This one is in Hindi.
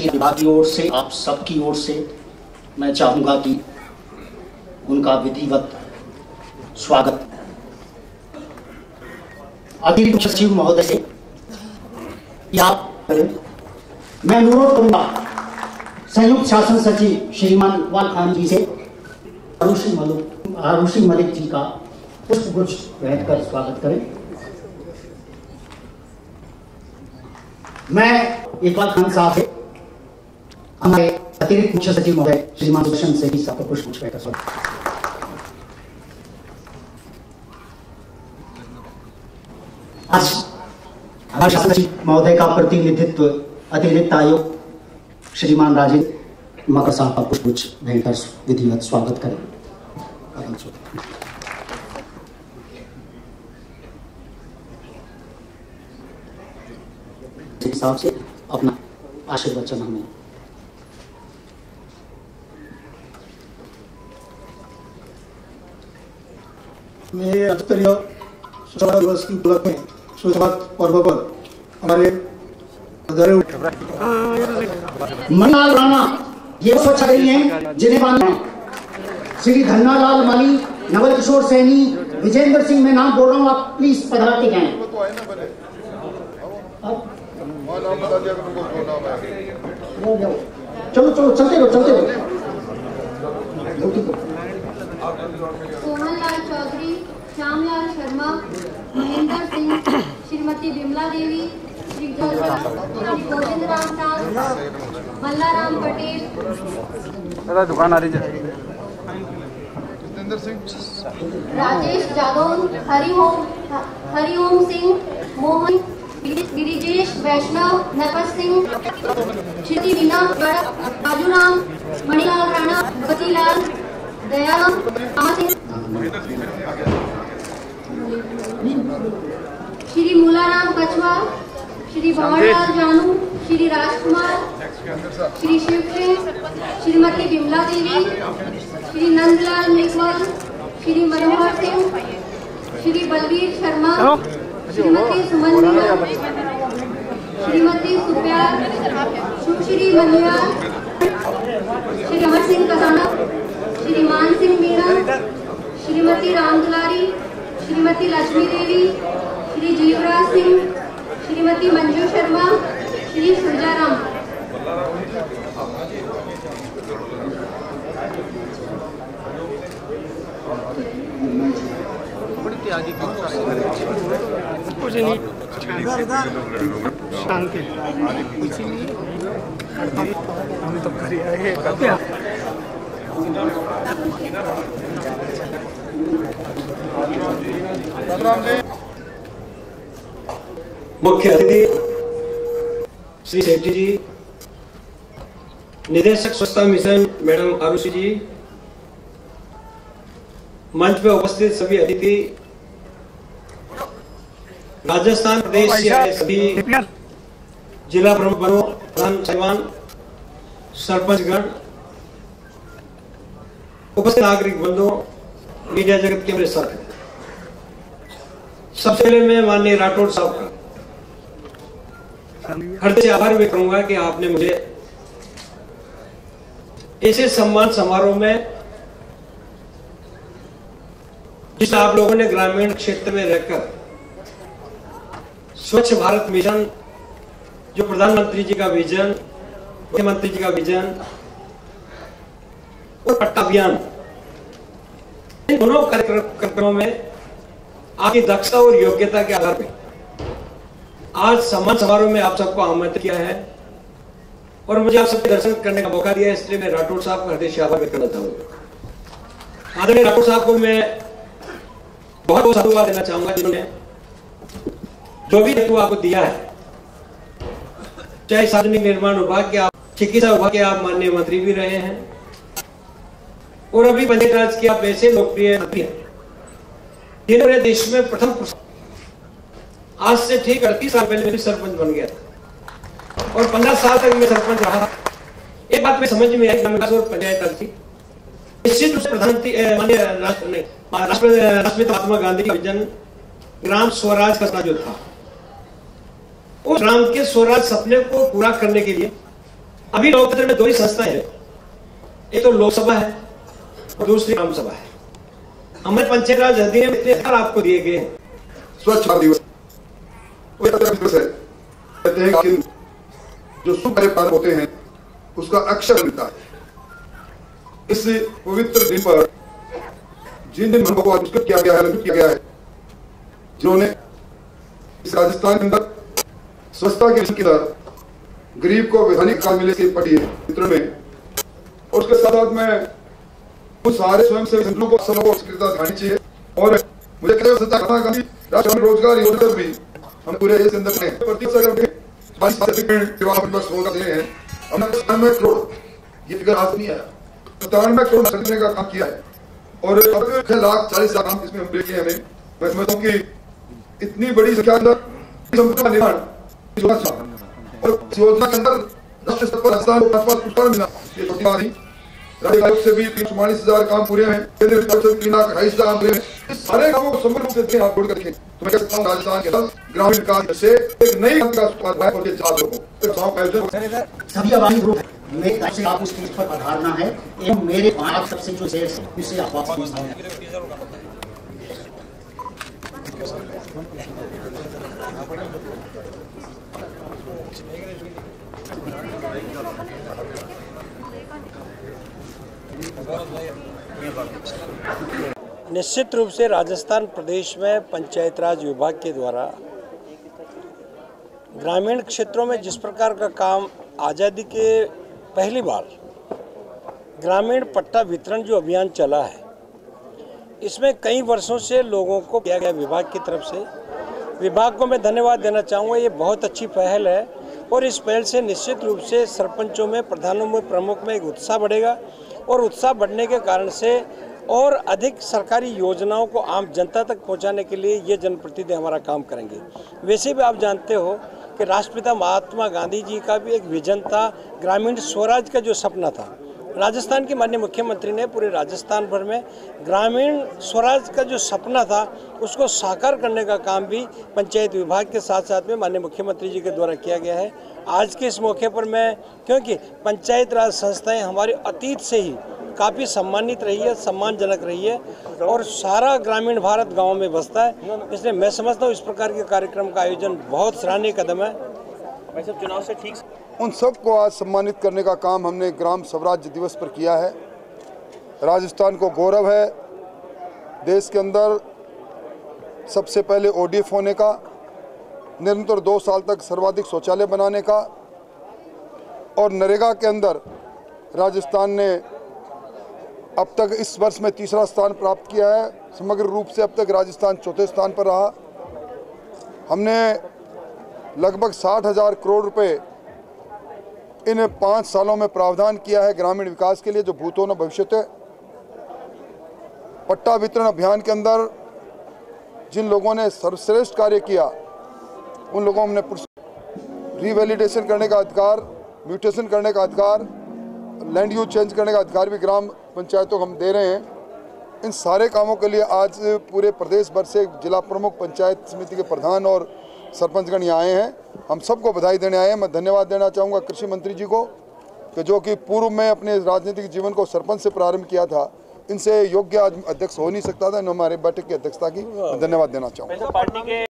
शिक्षा विभाग की ओर से, आप सबकी ओर से मैं चाहूंगा कि उनका विधिवत स्वागत अतिरिक्त मुख्य सचिव महोदय से आप करें। मैं अनुरोध करूंगा संयुक्त शासन सचिव श्रीमान इकबाल खान जी से आरुषि मलिक जी का पुष्पगुच्छ भेंट कर स्वागत करें। मैं इकबाल खान साहब से हमारे अतिरिक्त मुख्य सचिव महोदय श्रीमान सुदर्शन से भी सबका पुष्पगुच्छ भेंट कर स्वागत। आज हमारे शासन सचिव महोदय का प्रतिनिधित्व अतिरिक्त आयुक्त श्रीमान राजेंद्र मकर साहब का पुष्पगुच्छ भेंट कर विधिवत स्वागत करें। हिसाब से अपना आशीर्वचन हमें मैं राष्ट्रीय स्वच्छता दिवस की उपलक्ष्य में स्वच्छता पर्व पर हमारे मणिलाल राणा ये स्वच्छाग्रही हैं जिन्हें मानना श्री धन्नालाल माली, नवल किशोर सैनी, विजेंद्र सिंह, मैं नाम बोल रहा हूँ, आप प्लीज पधार के जाएं। चलो चलो चलते रहो सोहनलाल चौधरी, श्यामलाल शर्मा, महेंद्र सिंह, श्रीमती विमला देवी, श्री गोविंद राम दास, मल्लाराम पटेल, दुकान आ रही है, राजेश जादव, हरिओम सिंह, मोहन, गिरिजेश वैष्णव, नपत सिंह, श्री मीना, बाजूराम, मणिलाल राणा, पतिलाल, दयाराम, श्री मूलाराम कछवा, श्री भंवरलाल जानू, श्री राजकुमार, श्री शिव सिंह, श्रीमती विमला देवी, श्री नंदलाल मेघवाल, श्री मनोहर सिंह, श्री बलवीर शर्मा, श्रीमती सुमन मीना, श्रीमती सुप्यार, सुश्री मनियाल, श्री अमर सिंह कसाना, श्री मान सिंह मीणा, श्रीमती रामदुलारी, श्रीमती लक्ष्मी देवी, श्री जीवराज सिंह, श्रीमती मंजू शर्मा, श्री सुरजाराम। कुछ नहीं शांति हम तो कर आए मुख्य अतिथि श्री सेठी जी, निदेशक स्वच्छता मिशन मैडम आरुषि जी, मंच पे उपस्थित सभी अतिथि, राजस्थान प्रदेश से आए सभी जिला प्रमुख बनो, प्रधान जवान, सरपंचगण, उपस्थित नागरिक बंधु, मीडिया जगत के मेरे साथ, सबसे पहले मैं माननीय राठौड़ साहब का हृदय से आभार व्यक्त करूंगा कि आपने मुझे ऐसे सम्मान समारोह में, जिस आप लोगों ने ग्रामीण क्षेत्र में रहकर स्वच्छ भारत मिशन, जो प्रधानमंत्री जी का विजन, मुख्यमंत्री जी का विजन और पट्टा अभियान, इन दोनों कार्यक्रमों में आपकी दक्षता और योग्यता के आधार पर आज सम्मान समारोह में आप सबको आमंत्रित किया है और मुझे आप सबके दर्शन करने का मौका दिया है, इसलिए मैं राठौड़ साहब का हृदय से आभार व्यक्त करना चाहूंगा। आदरणीय राठौड़ साहब को मैं बहुत बहुत साधुवाद देना चाहूंगा, जिन्होंने जो भी हेतु आपको दिया है, चाहे सार्वजनिक निर्माण विभाग के आप, चिकित्सा विभाग के आप माननीय मंत्री भी रहे हैं और अभी पंचायत राज के आप ऐसे लोकप्रिय मंत्री हैं जिन्होंने देश में प्रथम, आज से ठीक 38 साल पहले मैं सरपंच बन गया था और 15 साल तक मैं सरपंच रहा। एक बात में समझ में आई, ग्रामीण और पंचायत राज की निश्चित रूप से प्रधानमंत्री माननीय राष्ट्रपिता महात्मा गांधी का विजन ग्राम स्वराज का जो था, उस ग्राम के स्वराज सपने को पूरा करने के लिए अभी लोकतंत्र में दो ही संस्थाएं हैं, एक तो लोकसभा है और दूसरी ग्राम सभा है। हमारे पंचायत राज अधिनियम में इतने अधिकार आपको दिए गए हैं। स्वच्छ भारत दिवस दिवस है, कहते हैं कि जो शुभ कार्य होते हैं उसका अक्षर मिलता है। इस पवित्र दिन पर जिन जिन मनों को पुरस्कृत किया गया है, जिन्होंने इस राजस्थान के अंदर स्वच्छता के मिशन की तरह गरीब को वैधानिक काल मिले के पढ़ी है वितरण में, और उसके साथ साथ में उन सारे स्वयंसेवी संगठनों को सबको स्वीकृति दिखानी चाहिए। और मुझे महात्मा गांधी राष्ट्रीय रोजगार योजना भी हम पूरे देश के अंदर हैं, हमने करोड़, ये फिगर आज नहीं आया, 97 करोड़ करने का काम किया है और अब 1,40,000 काम इसमें हम किए हैं। मैं समझता हूँ कि इतनी बड़ी संख्या अंदर संपत्ति निर्माण और योजना के अंदर राष्ट्रीय स्तर पर राजस्थान को पुरस्कार मिला, ये छोटी बात नहीं। राज्य आयोग से भी 344,000 काम पूरे हैं, केंद्र सरकार से 3,28,000 काम पूरे हैं। इस सारे कामों को समग्र रूप से आप जोड़ करके तो मैं कहता हूँ राजस्थान के अंदर ग्रामीण विकास से एक नई सभी आवामी ग्रुप मेरे तरफ से आपको स्टेज पर पधारना है एवं मेरे आप सबसे जो शेर है उससे आप वापस निश्चित रूप से राजस्थान प्रदेश में पंचायत राज विभाग के द्वारा ग्रामीण क्षेत्रों में जिस प्रकार का काम आज़ादी के पहली बार ग्रामीण पट्टा वितरण जो अभियान चला है, इसमें कई वर्षों से लोगों को किया गया विभाग की तरफ से, विभाग को मैं धन्यवाद देना चाहूँगा। ये बहुत अच्छी पहल है और इस पहल से निश्चित रूप से सरपंचों में, प्रधानों में, प्रमुख में एक उत्साह बढ़ेगा और उत्साह बढ़ने के कारण से और अधिक सरकारी योजनाओं को आम जनता तक पहुंचाने के लिए ये जनप्रतिनिधि हमारा काम करेंगे। वैसे भी आप जानते हो कि राष्ट्रपिता महात्मा गांधी जी का भी एक विजन था, ग्रामीण स्वराज का जो सपना था। राजस्थान के माननीय मुख्यमंत्री ने पूरे राजस्थान भर में ग्रामीण स्वराज का जो सपना था उसको साकार करने का काम भी पंचायत विभाग के साथ साथ में माननीय मुख्यमंत्री जी के द्वारा किया गया है। आज के इस मौके पर मैं, क्योंकि पंचायत राज संस्थाएं हमारे अतीत से ही काफ़ी सम्मानित रही है, सम्मानजनक रही है और सारा ग्रामीण भारत गाँव में बसता है, इसलिए मैं समझता हूँ इस प्रकार के कार्यक्रम का आयोजन बहुत सराहनीय कदम है। वैसे चुनाव से ठीक उन सबको आज सम्मानित करने का काम हमने ग्राम स्वराज्य दिवस पर किया है। राजस्थान को गौरव है देश के अंदर सबसे पहले ODF होने का, निरंतर 2 साल तक सर्वाधिक शौचालय बनाने का, और नरेगा के अंदर राजस्थान ने अब तक इस वर्ष में 3रा स्थान प्राप्त किया है। समग्र रूप से अब तक राजस्थान 4थे स्थान पर रहा। हमने लगभग 60,000 करोड़ रुपए इन 5 सालों में प्रावधान किया है ग्रामीण विकास के लिए, जो भूतो न भविष्यते। पट्टा वितरण अभियान के अंदर जिन लोगों ने सर्वश्रेष्ठ कार्य किया उन लोगों को हमने रिवैलिडेशन करने का अधिकार, म्यूटेशन करने का अधिकार, लैंड यूज चेंज करने का अधिकार भी ग्राम पंचायतों को हम दे रहे हैं। इन सारे कामों के लिए आज पूरे प्रदेश भर से जिला प्रमुख, पंचायत समिति के प्रधान और सरपंचगण यहाँ आए हैं। हम सबको बधाई देने आए हैं। मैं धन्यवाद देना चाहूँगा कृषि मंत्री जी को, कि जो कि पूर्व में अपने राजनीतिक जीवन को सरपंच से प्रारंभ किया था, इनसे योग्य अध्यक्ष हो नहीं सकता था, इन हमारे बैठक की अध्यक्षता की। मैं धन्यवाद देना चाहूँगा।